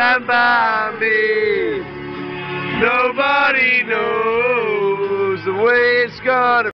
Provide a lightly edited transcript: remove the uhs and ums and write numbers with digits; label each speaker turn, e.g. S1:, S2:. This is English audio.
S1: stand by me. Nobody knows the way it's gonna